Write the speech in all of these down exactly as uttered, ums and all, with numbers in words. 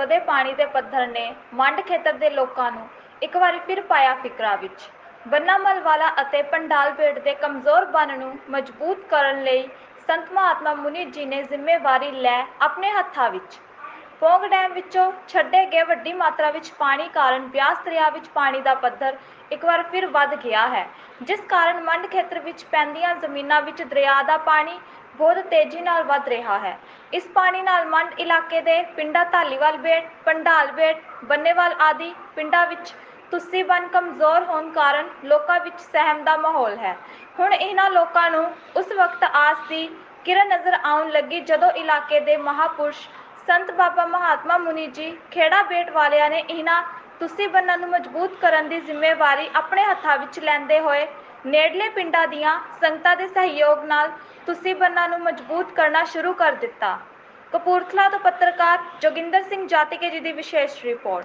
ਵਧਦੇ ਪਾਣੀ ਦੇ ਪੱਧਰ ਨੇ ਮੰਡ ਖੇਤਰ ਦੇ ਲੋਕਾਂ ਨੂੰ ਇੱਕ ਵਾਰੀ ਫਿਰ ਪਾਇਆ ਫਿਕਰਾਂ ਵਿੱਚ। ਬੰਨਾ ਮਲਵਾਲਾ ਅਤੇ ਪੰਡਾਲ ਬੇਟ ਦੇ ਕਮਜ਼ੋਰ ਬੰਨ੍ਹ ਨੂੰ ਮਜ਼ਬੂਤ ਕਰਨ ਲਈ ਸੰਤ ਮਹਾਤਮਾ ਮੁਨੀ ਜੀ ਨੇ ਜ਼ਿੰਮੇਵਾਰੀ ਲੈ ਆਪਣੇ ਹੱਥਾਂ ਵਿੱਚ। ਪੌਂਗ ਡੈਮ ਵਿੱਚੋਂ ਛੱਡੇ ਗਏ ਵੱਡੀ ਮਾਤਰਾ ਵਿੱਚ ਪਾਣੀ ਕਾਰਨ ਬਿਆਸ ਦਰਿਆ ਵਿੱਚ ਪਾਣੀ ਦਾ ਪੱਧਰ ਇੱਕ ਵਾਰ ਫਿਰ ਵੱਧ ਗਿਆ ਹੈ, ਜਿਸ ਕਾਰਨ ਮੰਡ ਖੇਤਰ ਵਿੱਚ ਪੈਂਦੀਆਂ ਜ਼ਮੀਨਾਂ ਵਿੱਚ ਦਰਿਆ ਦਾ ਪਾਣੀ ਬਹੁਤ ਤੇਜ਼ੀ ਨਾਲ ਵੱਧ ਰਿਹਾ ਹੈ। ਇਸ ਪਾਣੀ ਨਾਲ ਮੰਡ ਇਲਾਕੇ ਦੇ ਪਿੰਡਾਂ ਧਾਲੀਵਾਲ ਬੇਟ, ਪੰਡਾਲ ਬੇਟ, ਬੰਨੇਵਾਲ ਆਦਿ ਪਿੰਡਾਂ ਵਿੱਚ ਤੁਸੀਂ ਬੰਨ੍ਹ ਕਮਜ਼ੋਰ ਹੋਣ ਕਾਰਨ ਲੋਕਾਂ ਵਿੱਚ ਸਹਿਮ ਦਾ ਮਾਹੌਲ ਹੈ। ਹੁਣ ਇਹਨਾਂ ਲੋਕਾਂ ਨੂੰ ਉਸ ਵਕਤ ਆਸ ਦੀ ਕਿਰਨ ਨਜ਼ਰ ਆਉਣ ਲੱਗੀ ਜਦੋਂ ਇਲਾਕੇ ਦੇ ਮਹਾਂਪੁਰਸ਼ ਸੰਤ ਬਾਬਾ ਮਹਾਤਮਾ ਮੁਨੀ ਜੀ ਖੇੜਾ ਬੇਟ ਵਾਲਿਆਂ ਨੇ ਇਹਨਾਂ ਤੁਸੀਂ ਬੰਨਾਂ ਨੂੰ ਮਜ਼ਬੂਤ ਕਰਨ ਦੀ ਜ਼ਿੰਮੇਵਾਰੀ ਆਪਣੇ ਹੱਥਾਂ ਵਿੱਚ ਲੈਂਦੇ ਹੋਏ ਨੇੜਲੇ ਪਿੰਡਾਂ ਦੀਆਂ ਸੰਗਤਾਂ ਦੇ ਸਹਿਯੋਗ ਨਾਲ ਤੁਸੀਂ ਬੰਨਾਂ ਨੂੰ ਮਜ਼ਬੂਤ ਕਰਨਾ ਸ਼ੁਰੂ ਕਰ ਦਿੱਤਾ। ਕਪੂਰਥਲਾ ਤੋਂ ਪੱਤਰਕਾਰ ਜੋਗਿੰਦਰ ਸਿੰਘ ਜਾਤੀਕੇ ਜੀ ਦੀ ਵਿਸ਼ੇਸ਼ ਰਿਪੋਰਟ।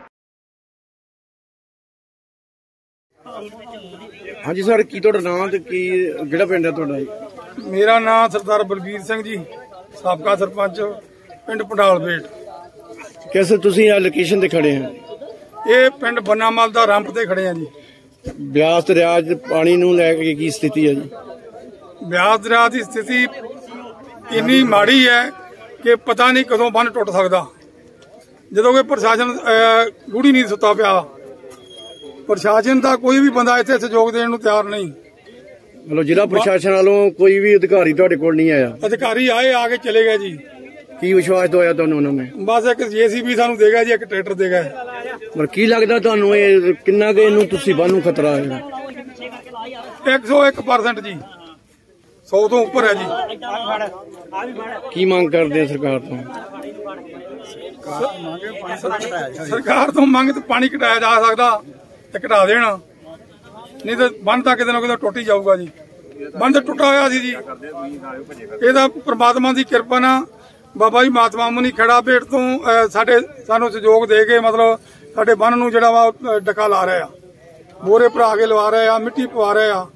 ਹਾਂਜੀ ਸਰ, ਕੀ ਤੁਹਾਡਾ ਨਾਮ ਤੇ ਕੀ ਕਿਹੜਾ ਪਿੰਡ ਹੈ ਤੁਹਾਡਾ? ਮੇਰਾ ਨਾਮ ਸਰਦਾਰ ਬਲਬੀਰ ਸਿੰਘ ਜੀ, ਸਾਬਕਾ ਸਰਪੰਚ ਪਿੰਡ ਪੰਡਾਲ ਬੇਟ। कैसे तुसी यहाँ लोकेशन ते खड़े हैं? ये पिंड बनामल दा रंप ते खड़े हैं जी। ब्यास दरिया च पानी नूं लैके की स्थिति है जी? ब्यास दरिया की स्थिति इन्नी माड़ी है कि पता नहीं कदों बन टुट सकदा। जदों कि प्रशासन गूढ़ी नहीं सुता पिया, प्रशासन का कोई भी बंदा इत्थे सहयोग देण नूं तैयार नहीं। मतलब जिला प्रशासन वालों कोई भी अधिकारी तुहाडे कोल नहीं आया? अधिकारी आए, आके चले गए जी। की विश्वास होया तुहानूं उन्होंने? बस एक जेसीबी सानू देगा जी, एक ट्रैक्टर देगा। पर की लगदा तुहानूं ये किन्ना के इहनूं तुसीं बानू खतरा है? एक सौ एक परसेंट जी, सौ तो ऊपर है जी। की मांग करते हैं सरकार तो? सरकार तो मंग तो पानी घटाया जा सकता ते घटा देना, नहीं तो बंद तो किते ना किते टुट ही जाऊगा जी। बंद टुटा होया सी जी, इहदा परमात्मा की किरपा नाल बाबा जी महात्मा मुनी खेड़ा बेट तो साडे सानू सहयोग दे के मतलब साडे बन नूं जिहड़ा वा डका ला रहे आ, बोरे भरा के लवा रहे आ, मिट्टी पवा रहे आ।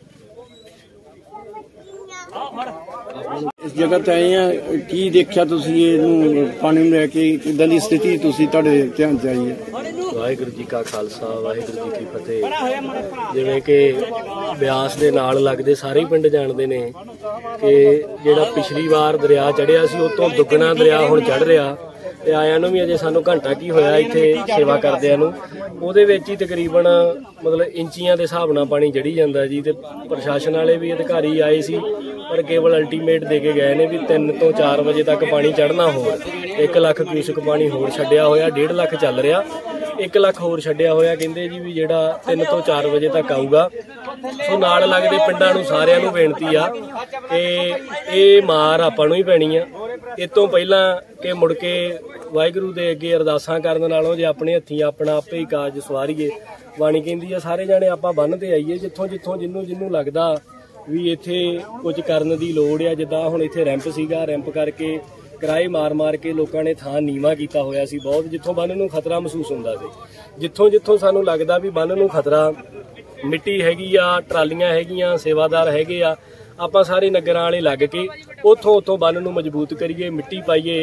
इस जगह ते आए हैं, की देखिया तुसीं इहनूं पानी नूं लैके किदां दी स्थिति तुसीं तुहाडे ध्यान च आई है? वाहिगुरू जी का खालसा वाहिगुरू जी की फतेह। जिवें कि ब्यास दे नाल लगदे सारे पिंड जाणदे ने कि जिहड़ा पिछली वार दरिया चढ़िया सी उस तों दुगना दरिया हुण चढ़ रिहा ते आयां नूं भी अजे सानूं घंटा की होया इत्थे सेवा करदिआं नूं, ਉਹਦੇ ਵਿੱਚ ਹੀ ਤਕਰੀਬਨ ਮਤਲਬ ਇੰਚੀਆਂ ਦੇ ਹਿਸਾਬ ਨਾਲ ਪਾਣੀ ਚੜੀ ਜਾਂਦਾ ਜੀ। ਤੇ ਪ੍ਰਸ਼ਾਸਨ ਵਾਲੇ ਵੀ ਅਧਿਕਾਰੀ ਆਏ ਸੀ ਪਰ ਕੇਵਲ ਅਲਟੀਮੇਟ ਦੇ ਕੇ ਗਏ ਨੇ ਵੀ ਤਿੰਨ ਤੋਂ ਚਾਰ ਵਜੇ ਤੱਕ ਪਾਣੀ ਚੜ੍ਹਨਾ ਹੋਰ। ਇੱਕ ਲੱਖ ਕਿਊਸਕ ਪਾਣੀ ਹੋਰ ਛੱਡਿਆ ਹੋਇਆ, ਡੇਢ ਲੱਖ ਚੱਲ ਰਿਹਾ, ਇੱਕ ਲੱਖ ਹੋਰ ਛੱਡਿਆ ਹੋਇਆ। ਕਹਿੰਦੇ ਜੀ ਵੀ ਜਿਹੜਾ ਤਿੰਨ ਤੋਂ ਚਾਰ ਵਜੇ ਤੱਕ ਆਊਗਾ। ਸੋ ਨਾਲ ਲੱਗਦੇ ਪਿੰਡਾਂ ਨੂੰ ਸਾਰਿਆਂ ਨੂੰ ਬੇਨਤੀ ਆ ਕਿ ਇਹ ਮਾਰ ਆਪਾਂ ਨੂੰ ਹੀ ਪੈਣੀ ਆ। ਇਸ ਤੋਂ ਪਹਿਲਾਂ ਕਿ ਮੁੜ ਕੇ ਵਾਹਿਗੁਰੂ ਦੇ ਅੱਗੇ ਅਰਦਾਸਾਂ ਕਰਨ ਨਾਲੋਂ ਜੇ ਆਪਣੇ ਹੱਥੀਂ ਆਪਣਾ ਆਪੇ ਹੀ ਕਾਜ ਸਵਾਰੀਏ। ਬਾਣੀ ਕਹਿੰਦੀ ਆ ਸਾਰੇ ਜਾਣੇ ਆਪਾਂ ਬੰਨ ਤੇ ਆਈਏ, ਜਿੱਥੋਂ ਜਿੱਥੋਂ ਜਿਹਨੂੰ ਜਿਹਨੂੰ ਲੱਗਦਾ ਵੀ ਇੱਥੇ ਕੁਝ ਕਰਨ ਦੀ ਲੋੜ ਆ। ਜਿੱਦਾਂ ਹੁਣ ਇੱਥੇ ਰੈਂਪ ਸੀਗਾ, ਰੈਂਪ ਕਰਕੇ ਕਿਰਾਏ ਮਾਰ ਮਾਰ ਕੇ ਲੋਕਾਂ ਨੇ ਥਾਂ ਨੀਵਾਂ ਕੀਤਾ ਹੋਇਆ ਸੀ ਬਹੁਤ, ਜਿੱਥੋਂ ਬੰਨ ਨੂੰ ਖਤਰਾ ਮਹਿਸੂਸ ਹੁੰਦਾ ਸੀ। ਜਿੱਥੋਂ ਜਿੱਥੋਂ ਸਾਨੂੰ ਲੱਗਦਾ ਵੀ ਬੰਨ ਨੂੰ ਖਤਰਾ, ਮਿੱਟੀ ਹੈਗੀ ਆ, ਟਰਾਲੀਆਂ ਹੈਗੀਆਂ, ਸੇਵਾਦਾਰ ਹੈਗੇ ਆ, ਆਪਾਂ ਸਾਰੇ ਨਗਰਾਂ ਵਾਲੇ ਲੱਗ ਕੇ ਉੱਥੋਂ ਉੱਥੋਂ ਬੰਨ ਨੂੰ ਮਜ਼ਬੂਤ ਕਰੀਏ, ਮਿੱਟੀ ਪਾਈਏ।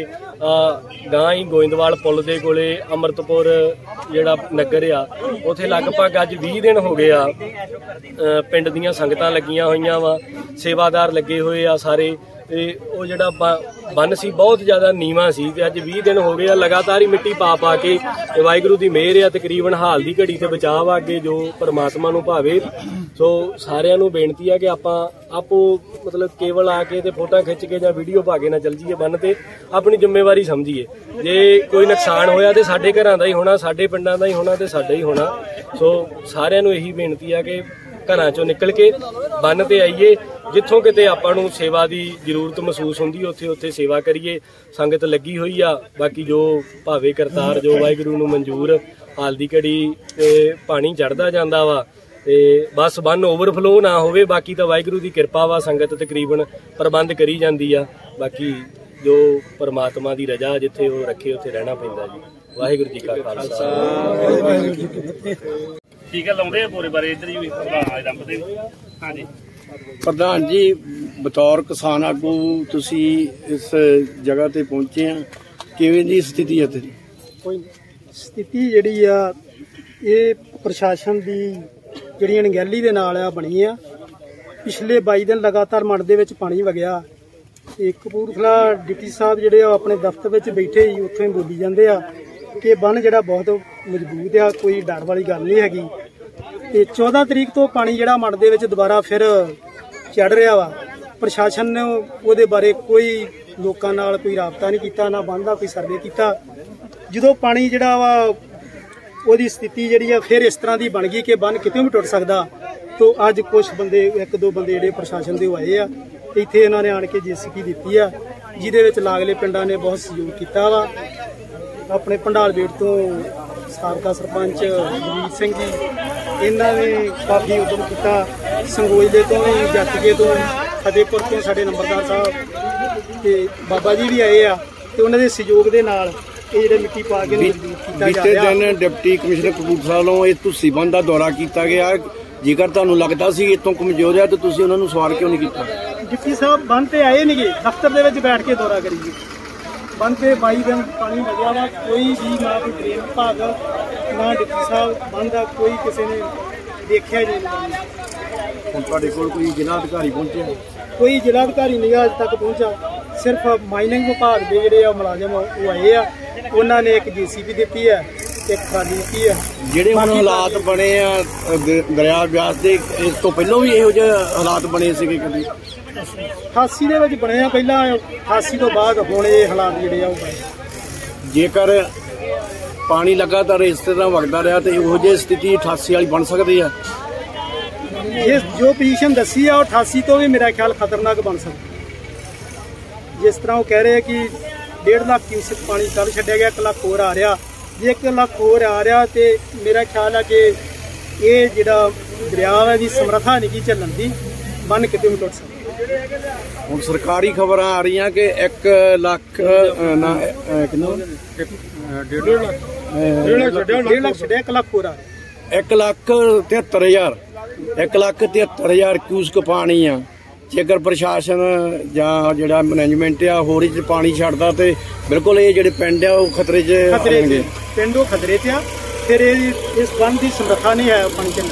ਗਾਂ ਹੀ ਗੋਇੰਦਵਾਲ ਪੁਲ ਦੇ ਕੋਲੇ ਅੰਮ੍ਰਿਤਪੁਰ ਜਿਹੜਾ ਨਗਰ ਆ ਉੱਥੇ ਲਗਭਗ ਅੱਜ ਵੀਹ ਦਿਨ ਹੋ ਗਏ ਆ, ਪਿੰਡ ਦੀਆਂ ਸੰਗਤਾਂ ਲੱਗੀਆਂ ਹੋਈਆਂ ਵਾ, ਸੇਵਾਦਾਰ ਲੱਗੇ ਹੋਏ ਆ ਸਾਰੇ। ਤੇ ਉਹ ਜਿਹੜਾ ਬੰਨ ਸੀ ਬਹੁਤ ਜ਼ਿਆਦਾ ਨੀਵਾਂ ਸੀ ਤੇ ਅੱਜ ਵੀਹ ਦਿਨ ਹੋ ਗਏ ਆ ਲਗਾਤਾਰ ਹੀ ਮਿੱਟੀ ਪਾ ਪਾ ਕੇ। ਵਾਹਿਗੁਰੂ ਦੀ ਮਿਹਰ ਆ, ਤਕਰੀਬਨ ਹਾਲ ਦੀ ਘੜੀ ਤੇ ਬਚਾਅ ਆ, ਅੱਗੇ ਜੋ ਪਰਮਾਤਮਾ ਨੂੰ ਭਾਵੇ। ਸੋ ਸਾਰਿਆਂ ਨੂੰ ਬੇਨਤੀ ਆ ਕਿ ਆਪਾਂ ਆਪੋ ਮਤਲਬ ਕੇਵਲ ਆ ਕੇ ਤੇ ਫੋਟੋ ਖਿੱਚ ਕੇ ਜਾਂ ਵੀਡੀਓ ਪਾ ਕੇ ਨਾ ਚੱਲ ਜਾਈਏ ਬੰਨ ਤੇ, ਆਪਣੀ ਜ਼ਿੰਮੇਵਾਰੀ ਸਮਝੀਏ। ਜੇ ਕੋਈ ਨੁਕਸਾਨ ਹੋਇਆ ਤੇ ਸਾਡੇ ਘਰਾਂ ਦਾ ਹੀ ਹੋਣਾ, ਸਾਡੇ ਪਿੰਡਾਂ ਦਾ ਹੀ ਹੋਣਾ ਤੇ ਸਾਡਾ ਹੀ ਹੋਣਾ। ਸੋ ਸਾਰਿਆਂ ਨੂੰ ਇਹੀ ਬੇਨਤੀ ਆ ਕਿ ਘਰਾਂ ਚੋਂ ਨਿਕਲ ਕੇ ਬੰਨ ਤੇ ਆਈਏ, ਜਿੱਥੋਂ ਕਿਤੇ ਆਪਾਂ ਨੂੰ ਸੇਵਾ ਦੀ ਜ਼ਰੂਰਤ ਮਹਿਸੂਸ ਹੁੰਦੀ ਉੱਥੇ ਉੱਥੇ ਸੇਵਾ ਕਰੀਏ। ਸੰਗਤ ਲੱਗੀ ਹੋਈ ਆ, ਬਾਕੀ ਜੋ ਭਾਵੇਂ ਕਰਤਾਰ ਜੋ ਵਾਹਿਗੁਰੂ ਨੂੰ ਮਨਜ਼ੂਰ, ਹਾਲ ਦੀ ਘੜੀ ਤੇ ਪਾਣੀ ਚੜ੍ਹਦਾ ਜਾਂਦਾ ਵਾ ਤੇ ਬਸ ਬੰਨ ਓਵਰਫਲੋ ਨਾ ਹੋਵੇ। ਬਾਕੀ ਤਾਂ ਵਾਹਿਗੁਰੂ ਦੀ ਕਿਰਪਾ ਵਾ, ਸੰਗਤ ਤਕਰੀਬਨ ਪ੍ਰਬੰਧ ਕਰੀ ਜਾਂਦੀ ਆ। ਬਾਕੀ ਜੋ ਪਰਮਾਤਮਾ ਦੀ ਰਜ਼ਾ ਜਿੱਥੇ ਉਹ ਰੱਖੇ ਉੱਥੇ ਰਹਿਣਾ ਪੈਂਦਾ ਜੀ। ਵਾਹਿਗੁਰੂ ਜੀ ਕਾ ਖਾਲਸਾ ਵਾਹਿਗੁਰੂ ਜੀ ਕੀ ਫਤਿਹ। ਠੀਕ है, लाउंदे पूरे बारे इधर ही रंप दे। हाँ जी प्रधान जी, बतौर किसान आगू तुसी इस जगह ते पहुंचे हैं, किवें दी स्थिति है तेरी? कोई ਸਥਿਤੀ ਜਿਹੜੀ ਆ ਇਹ ਪ੍ਰਸ਼ਾਸਨ ਦੀ ਜਿਹੜੀ ਅਣਗਹਿਲੀ ਦੇ ਨਾਲ ਆ ਬਣੀ ਆ। ਪਿਛਲੇ ਬਾਈ ਦਿਨ ਲਗਾਤਾਰ ਮੜ ਦੇ ਵਿੱਚ ਪਾਣੀ ਵਗਿਆ ਤੇ ਕਪੂਰਥਲਾ ਡਿਪਟੀ ਸਾਹਿਬ ਜਿਹੜੇ ਆ ਆਪਣੇ ਦਫ਼ਤਰ ਵਿੱਚ ਬੈਠੇ ਹੀ ਉੱਥੋਂ ਹੀ ਬੋਲੀ ਜਾਂਦੇ ਆ ਕਿ ਬੰਨ ਜਿਹੜਾ ਬਹੁਤ ਮਜ਼ਬੂਤ ਆ, ਕੋਈ ਡਰ ਵਾਲੀ ਗੱਲ ਨਹੀਂ ਹੈਗੀ। ਤੇ ਚੌਦਾਂ ਤਰੀਕ ਤੋਂ ਪਾਣੀ ਜਿਹੜਾ ਮੜ ਦੇ ਵਿੱਚ ਦੁਬਾਰਾ ਫਿਰ ਚੜ ਰਿਹਾ ਵਾ। ਪ੍ਰਸ਼ਾਸਨ ਨੇ ਉਹਦੇ ਬਾਰੇ ਕੋਈ ਲੋਕਾਂ ਨਾਲ ਕੋਈ ਰਾਬਤਾ ਨਹੀਂ ਕੀਤਾ, ਨਾ ਬੰਨ ਦਾ ਕੋਈ ਸਰਵੇ ਕੀਤਾ। ਜਦੋਂ ਪਾਣੀ ਜਿਹੜਾ ਵਾ ਉਹਦੀ ਸਥਿਤੀ ਜਿਹੜੀ ਆ ਫਿਰ ਇਸ ਤਰ੍ਹਾਂ ਦੀ ਬਣ ਗਈ ਕਿ ਬੰਨ ਕਿਤੇ ਵੀ ਟੁੱਟ ਸਕਦਾ। ਤੋਂ ਅੱਜ ਕੁਝ ਬੰਦੇ ਇੱਕ ਦੋ ਬੰਦੇ ਜਿਹੜੇ ਪ੍ਰਸ਼ਾਸਨ ਦੇ ਆਏ ਆ, ਇੱਥੇ ਇਹਨਾਂ ਨੇ ਆਣ ਕੇ ਜੇਸੀਪੀ ਦਿੱਤੀ ਆ, ਜਿਹਦੇ ਵਿੱਚ ਲਾਗਲੇ ਪਿੰਡਾਂ ਨੇ ਬਹੁਤ ਸਹਿਯੋਗ ਕੀਤਾ ਵਾ। ਆਪਣੇ ਭੰਡਾਲ ਬੇਟ ਤੋਂ ਸਾਬਕਾ ਸਰਪੰਚ ਗੁਰਜੀਤ ਸਿੰਘ ਜੀ ਇਹਨਾਂ ਨੇ ਕਾਫੀ ਉਦਮ ਕੀਤਾ। ਸੰਗੋਈਲੇ ਤੋਂ ਵੀ, ਜੱਟਕੇ ਤੋਂ, ਫਤਿਹਪੁਰ ਤੋਂ ਸਾਡੇ ਨੰਬਰਦਾਰ ਸਾਹਿਬ ਤੇ ਬਾਬਾ ਜੀ ਵੀ ਆਏ ਆ ਤੇ ਉਹਨਾਂ ਦੇ ਸਹਿਯੋਗ ਦੇ ਨਾਲ ਇਹ ਜਿਹੜੇ ਮਿੱਟੀ ਪਾ ਕੇ ਕੀਤਾ ਜਾ ਰਿਹਾ। ਬੀਤੇ ਦਿਨ ਡਿਪਟੀ ਕਮਿਸ਼ਨਰ ਕਪੂਰਥਲਾ ਵੱਲੋਂ ਇਹ ਤੁਸੀਂ ਬੰਦ ਦਾ ਦੌਰਾ ਕੀਤਾ ਗਿਆ। ਜੇਕਰ ਤੁਹਾਨੂੰ ਲੱਗਦਾ ਸੀ ਇਤੋਂ ਕਮਜ਼ੋਰ ਹੈ ਤਾਂ ਤੁਸੀਂ ਉਹਨਾਂ ਨੂੰ ਸਵਾਰ ਕਿਉਂ ਨਹੀਂ ਕੀਤਾ? ਡਿਪਟੀ ਸਾਹਿਬ ਬੰਦ ਤੇ ਆਏ ਨੇਗੇ, ਦਫ਼ਤਰ ਦੇ ਵਿੱਚ ਬੈਠ ਕੇ ਦੌਰਾ ਕਰੀਏ। ਬੰਦ ਤੇ ਬਾਈ ਦਿਨ ਪਾਣੀ ਵਗਿਆ ਵਾ, ਕੋਈ ਵੀ ਨਾ ਕੋਈ ਡਰੇਨ ਵਿਭਾਗ ਨਾ ਡਿਪਟੀ ਸਾਹਿਬ ਬੰਦ ਦਾ ਕੋਈ ਕਿਸੇ ਨੇ ਦੇਖਿਆ ਜੀ ਨਹੀਂ। ਹੁਣ ਤੁਹਾਡੇ ਕੋਲ ਕੋਈ ਜ਼ਿਲ੍ਹਾ ਅਧਿਕਾਰੀ ਪਹੁੰਚਿਆ? ਕੋਈ ਜ਼ਿਲ੍ਹਾ ਅਧਿਕਾਰੀ ਨਹੀਂ ਅੱਜ ਤੱਕ ਪਹੁੰਚਾ। ਸਿਰਫ ਮਾਈਨਿੰਗ ਵਿਭਾਗ ਦੇ ਜਿਹੜੇ ਆ ਮੁਲਾਜ਼ਮ ਉਹ ਆਏ ਆ, ਉਹਨਾਂ ਨੇ ਇੱਕ ਜੀਸੀਬੀ ਦਿੱਤੀ ਹੈ, ਇੱਕ ਖਾਲੀ ਦਿੱਤੀ ਹੈ। ਜਿਹੜੇ ਹੁਣ ਹਾਲਾਤ ਬਣੇ ਆ ਦਰਿਆ ਬਿਆਸ ਦੇ, ਇਸ ਤੋਂ ਪਹਿਲਾਂ ਵੀ ਇਹੋ ਜਿਹੇ ਹਾਲਾਤ ਬਣੇ ਸੀਗੇ ਕਦੀ? ਅਠਾਸੀ ਦੇ ਵਿੱਚ ਬਣੇ ਆ ਪਹਿਲਾਂ, ਅਠਾਸੀ ਤੋਂ ਬਾਅਦ ਹੁਣ ਇਹ ਹਾਲਾਤ ਜਿਹੜੇ ਆ ਉਹ ਬਣੇ। ਜੇਕਰ ਪਾਣੀ ਲਗਾਤਾਰ ਇਸ ਤਰ੍ਹਾਂ ਵਗਦਾ ਰਿਹਾ ਤੇ ਇਹੋ ਜਿਹੀ ਸਥਿਤੀ ਅਠਾਸੀ ਵਾਲੀ ਬਣ ਸਕਦੀ ਆ? ਜਿਸ ਜੋ ਪੋਜੀਸ਼ਨ ਦੱਸੀ ਆ ਉਹ ਅਠਾਸੀ ਤੋਂ ਵੀ ਮੇਰਾ ਖਿਆਲ ਖਤਰਨਾਕ ਬਣ ਸਕਦੀ। ਜਿਸ ਤਰ੍ਹਾਂ ਉਹ ਕਹਿ ਰਹੇ ਕਿ ਡੇਢ ਲੱਖ ਕਿਊਸਕ ਪਾਣੀ ਕੱਲ੍ਹ ਛੱਡਿਆ ਗਿਆ, ਇੱਕ ਲੱਖ ਹੋਰ ਆ ਰਿਹਾ। ਜੇ ਇੱਕ ਲੱਖ ਹੋਰ ਆ ਰਿਹਾ ਤੇ ਮੇਰਾ ਖਿਆਲ ਆ ਕਿ ਇਹ ਜਿਹੜਾ ਦਰਿਆ ਹੈ ਦੀ ਸਮਰੱਥਾ ਨਹੀਂ ਕੀ ਚੱਲਣ ਦੀ, ਬੰਨ ਕਿਤੇ ਵੀ ਟੁੱਟ ਸਕਦਾ। ਹੁਣ ਸਰਕਾਰੀ ਖਬਰਾਂ ਆ ਰਹੀਆਂ ਕਿ ਇੱਕ ਲੱਖ ਨਾ ਕਿੰਨਾ ਡੇਢ ਲੱਖ ਡੇਢ ਲੱਖ ਛੱਡਿਆ, ਇੱਕ ਲੱਖ ਹੋਰ ਆ ਰਿਹਾ। ਇੱਕ ਲੱਖ ਤਿਹੱਤਰ ਹਜ਼ਾਰ ਇੱਕ ਲੱਖ ਤਿਹੱਤਰ ਹਜ਼ਾਰ ਕਿਊਸਕ ਪਾਣੀ ਆ। ਜੇਕਰ ਪ੍ਰਸ਼ਾਸਨ ਜਾਂ ਜਿਹੜਾ ਮੈਨੇਜਮੈਂਟ ਆ ਹੋਰ ਹੀ ਪਾਣੀ ਛੱਡਦਾ ਤੇ ਬਿਲਕੁਲ ਇਹ ਜਿਹੜੇ ਪਿੰਡ ਆ ਉਹ ਖਤਰੇ 'ਚ ਆਉਣਗੇ। ਪਿੰਡ ਉਹ ਖਤਰੇ 'ਚ ਆ, ਫਿਰ ਇਹ ਇਸ ਬੰਨ ਦੀ ਸਮਰੱਥਾ ਨਹੀਂ ਹੈ ਪਾਣੀ ਚੱਲਣ।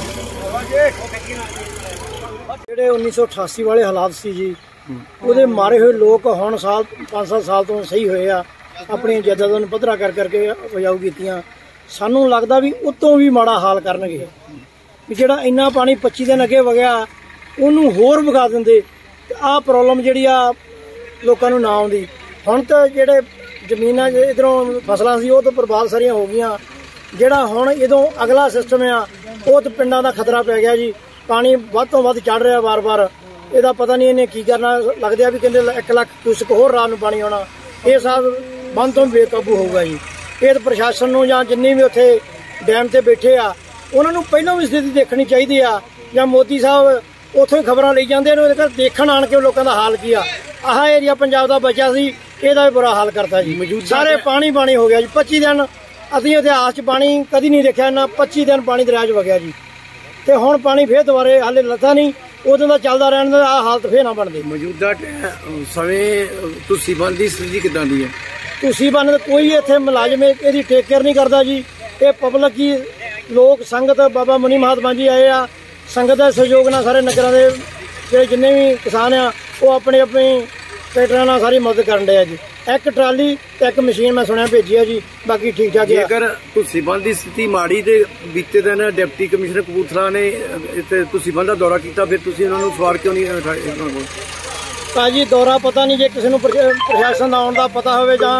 ਜਿਹੜੇ ਉੱਨੀ ਸੌ ਅਠਾਸੀ ਵਾਲੇ ਹਾਲਾਤ ਸੀ ਜੀ, ਉਹਦੇ ਮਾਰੇ ਹੋਏ ਲੋਕ ਹੁਣ ਸਾਲ ਪੰਜ ਸੱਤ ਸਾਲ ਤੋਂ ਸਹੀ ਹੋਏ ਆ, ਆਪਣੀਆਂ ਜਾਇਦਾਦਾਂ ਨੂੰ ਪੱਧਰਾ ਕਰ ਕਰਕੇ ਉਪਜਾਊ ਕੀਤੀਆਂ। ਸਾਨੂੰ ਲੱਗਦਾ ਵੀ ਉਤੋਂ ਵੀ ਮਾੜਾ ਹਾਲ ਕਰਨਗੇ ਵੀ ਜਿਹੜਾ ਇੰਨਾ ਪਾਣੀ ਪੱਚੀ ਦਿਨ ਅੱਗੇ ਵਗਿਆ ਉਹਨੂੰ ਹੋਰ ਵਗਾ ਦਿੰਦੇ ਤੇ ਆਹ ਪ੍ਰੋਬਲਮ ਜਿਹੜੀ ਆ ਲੋਕਾਂ ਨੂੰ ਨਾ ਆਉਂਦੀ। ਹੁਣ ਤਾਂ ਜਿਹੜੇ ਜ਼ਮੀਨਾਂ ਇਧਰੋਂ ਫਸਲਾਂ ਸੀ ਉਹ ਤਾਂ ਬਰਬਾਦ ਸਾਰੀਆਂ ਹੋ ਗਈਆਂ। ਜਿਹੜਾ ਹੁਣ ਇਦੋਂ ਅਗਲਾ ਸਿਸਟਮ ਆ ਉਹ ਤਾਂ ਪਿੰਡਾਂ ਦਾ ਖਤਰਾ ਪੈ ਗਿਆ ਜੀ। ਪਾਣੀ ਵੱਧ ਤੋਂ ਵੱਧ ਚੜ ਰਿਹਾ ਵਾਰ-ਵਾਰ, ਇਹਦਾ ਪਤਾ ਨਹੀਂ ਇਹਨੇ ਕੀ ਕਰਨਾ। ਲੱਗਦਾ ਵੀ ਕਹਿੰਦੇ ਇੱਕ ਲੱਖ ਕਿਊਸਕ ਹੋਰ ਰਾਤ ਨੂੰ ਪਾਣੀ ਆਉਣਾ, ਇਹ ਸਭ ਬੰਦ ਤੋਂ ਬੇਕਾਬੂ ਹੋਊਗਾ ਜੀ। ਇਹ ਤਾਂ ਪ੍ਰਸ਼ਾਸਨ ਨੂੰ ਜਾਂ ਜਿੰਨੇ ਵੀ ਉੱਥੇ ਡੈਮ ਤੇ ਬੈਠੇ ਆ ਉਹਨਾਂ ਨੂੰ ਪਹਿਲਾਂ ਵੀ ਸਥਿਤੀ ਦੇਖਣੀ ਚਾਹੀਦੀ ਆ, ਜਾਂ ਮੋਦੀ ਸਾਹਿਬ ਉੱਥੋਂ ਹੀ ਖਬਰਾਂ ਲਈ ਜਾਂਦੇ ਨੇ, ਉਹਦੇ ਘਰ ਦੇਖਣ ਆਣ ਕੇ ਲੋਕਾਂ ਦਾ ਹਾਲ ਕੀ ਆ। ਆਹ ਏਰੀਆ ਪੰਜਾਬ ਦਾ ਬਚਿਆ ਸੀ, ਇਹਦਾ ਵੀ ਬੁਰਾ ਹਾਲ ਕਰਤਾ ਜੀ। ਸਾਰੇ ਪਾਣੀ ਪਾਣੀ ਹੋ ਗਿਆ ਜੀ। ਪੱਚੀ ਦਿਨ ਅਸੀਂ ਇਤਿਹਾਸ 'ਚ ਪਾਣੀ ਕਦੀ ਨਹੀਂ ਦੇਖਿਆ ਨਾ, ਪੱਚੀ ਦਿਨ ਪਾਣੀ ਦਰਿਆ 'ਚ ਵਗਿਆ ਜੀ। ਤੇ ਹੁਣ ਪਾਣੀ ਫੇਰ ਦੁਬਾਰੇ ਹਾਲੇ ਲੱਥਾ ਨਹੀਂ, ਉਦੋਂ ਦਾ ਚੱਲਦਾ ਰਹਿਣ ਦਾ ਆਹ ਹਾਲਤ ਫੇਰ ਨਾ ਬਣਦੀ। ਮੌਜੂਦਾ ਸਮੇਂ ਤੁਸੀਂ ਬੰਦ ਦੀ ਸਥਿਤੀ ਕਿੱਦਾਂ ਦੀ ਹੈ? ਤੁਸੀਂ ਬੰਨ ਕੋਈ ਇੱਥੇ ਮੁਲਾਜ਼ਮ ਇਹਦੀ ਟੇਕ ਕੇਅਰ ਨਹੀਂ ਕਰਦਾ ਜੀ। ਇਹ ਪਬਲਿਕ ਹੀ ਲੋਕ ਸੰਗਤ ਬਾਬਾ ਮੁਨੀ ਮਹਾਤਮਾ ਜੀ ਆਏ ਆ, ਸੰਗਤ ਦੇ ਸਹਿਯੋਗ ਨਾਲ ਸਾਰੇ ਨਗਰਾਂ ਦੇ ਜਿਹੜੇ ਜਿੰਨੇ ਵੀ ਕਿਸਾਨ ਆ ਉਹ ਆਪਣੇ ਆਪਣੀ ਟਰੈਕਟਰਾਂ ਨਾਲ ਸਾਰੀ ਮਦਦ ਕਰਨ ਡਏ ਆ ਜੀ। ਇੱਕ ਟਰਾਲੀ ਤੇ ਇੱਕ ਮਸ਼ੀਨ ਮੈਂ ਸੁਣਿਆ ਭੇਜੀ ਆ ਜੀ, ਬਾਕੀ ਠੀਕ ਠਾਕ। ਜੇਕਰ ਤੁਸੀਂ ਬੰਦ ਦੀ ਸਥਿਤੀ ਮਾੜੀ ਤੇ ਬੀਤੇ ਦਿਨ ਡਿਪਟੀ ਕਮਿਸ਼ਨਰ ਕਪੂਰਥਲਾ ਨੇ ਇੱਥੇ ਤੁਸੀਂ ਬੰਦ ਦਾ ਦੌਰਾ ਕੀਤਾ, ਫਿਰ ਤੁਸੀਂ ਉਹਨਾਂ ਨੂੰ ਸਵਾਰ ਕਿਉਂ ਨਹੀਂ? ਭਾਜੀ ਦੌਰਾ ਪਤਾ ਨਹੀਂ, ਜੇ ਕਿਸੇ ਨੂੰ ਪ੍ਰਸ਼ਾਸਨ ਦਾ ਆਉਣ ਦਾ ਪਤਾ ਹੋਵੇ ਜਾਂ।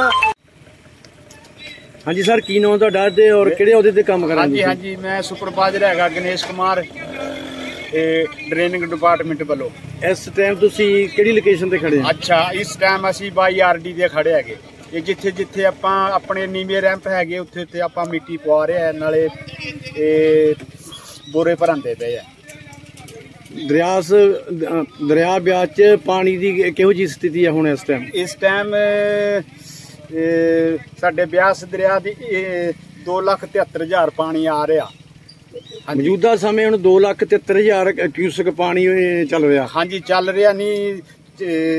ਹਾਂਜੀ ਸਰ, ਕੀ ਨਾਮ ਤੁਹਾਡਾ ਤੇ ਔਰ ਕਿਹੜੇ ਅਹੁਦੇ ਤੇ ਕੰਮ ਕਰਾਂਗੇ? ਹਾਂਜੀ ਹਾਂਜੀ ਮੈਂ ਸੁਪਰਵਾਈਜ਼ਰ ਹੈਗਾ ਗਣੇਸ਼ ਕੁਮਾਰ, ਇਹ ਡਰੇਨਿੰਗ ਡਿਪਾਰਟਮੈਂਟ ਵੱਲੋਂ। ਇਸ ਟਾਈਮ ਤੁਸੀਂ ਕਿਹੜੀ ਲੋਕੇਸ਼ਨ ਤੇ ਖੜੇ ਆ? ਅੱਛਾ, ਇਸ ਟਾਈਮ ਅਸੀਂ ਬਾਈ ਆਰਡੀ ਦੇ ਖੜੇ ਹੈਗੇ। ਇਹ ਜਿੱਥੇ ਜਿੱਥੇ ਆਪਾਂ ਆਪਣੇ ਨੀਵੇਂ ਰੈਂਪ ਹੈਗੇ ਉੱਥੇ ਉੱਥੇ ਆਪਾਂ ਮਿੱਟੀ ਪਵਾ ਰਹੇ ਆ, ਨਾਲੇ ਇਹ ਬੋਰੇ ਭਰਾਂਦੇ ਪਏ ਆ। ਦਰਿਆਸ ਦਰਿਆ ਬਿਆਸ 'ਚ ਪਾਣੀ ਦੀ ਕਿਹੋ ਜਿਹੀ ਸਥਿਤੀ ਹੈ ਹੁਣ ਇਸ ਟਾਈਮ? ਇਸ ਟਾਈਮ ਸਾਡੇ ਬਿਆਸ ਦਰਿਆ ਦੀ ਦੋ ਲੱਖ ਤਿਹੱਤਰ ਹਜ਼ਾਰ ਪਾਣੀ ਆ ਰਿਹਾ। ਮੌਜੂਦਾ ਸਮੇਂ ਹੁਣ ਦੋ ਲੱਖ ਤਿਹੱਤਰ ਹਜ਼ਾਰ ਕਿਊਸਕ ਪਾਣੀ ਚੱਲ ਰਿਹਾ। ਹਾਂਜੀ ਚੱਲ ਰਿਹਾ ਨਹੀਂ,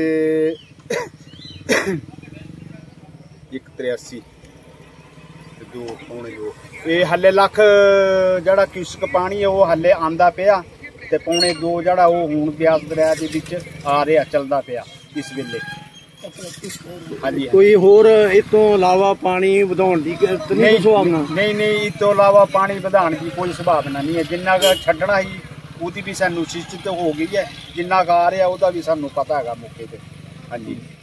ਇੱਕ ਤਰਿਆਸੀ ਦੋ ਪੌਣੇ ਦੋ ਇਹ ਹੱਲੇ ਲੱਖ ਜਿਹੜਾ ਕਿਊਸਕ ਪਾਣੀ ਹੈ ਉਹ ਹੱਲੇ ਆਂਦਾ ਪਿਆ ਤੇ ਪੌਣੇ ਦੋ ਜਿਹੜਾ ਉਹ ਹੁਣ ਬਿਆਸ ਦਰਿਆ ਦੇ ਵਿੱਚ ਆ ਰਿਹਾ ਚੱਲਦਾ ਪਿਆ ਇਸ ਵੇਲੇ। ਹਾਂਜੀ ਕੋਈ ਹੋਰ ਇਸ ਤੋਂ ਇਲਾਵਾ ਪਾਣੀ ਵਧਾਉਣ ਦੀ ਕ- ਤਾਂ ਨਹੀਂ ਕੋਈ ਸੰਭਾਵਨਾ? ਨਹੀਂ ਨਹੀਂ ਇਸ ਤੋਂ ਇਲਾਵਾ ਪਾਣੀ ਵਧਾਉਣ ਦੀ ਕੋਈ ਸੰਭਾਵਨਾ ਨਹੀਂ ਹੈ। ਜਿੰਨਾ ਕੁ ਛੱਡਣਾ ਸੀ ਉਹਦੀ ਵੀ ਸਾਨੂੰ ਨਿਸ਼ਚਿਤ ਹੋ ਗਈ ਹੈ, ਜਿੰਨਾ ਕੁ ਆ ਰਿਹਾ ਉਹਦਾ ਵੀ ਸਾਨੂੰ ਪਤਾ ਹੈਗਾ ਮੌਕੇ ਤੇ। ਹਾਂਜੀ।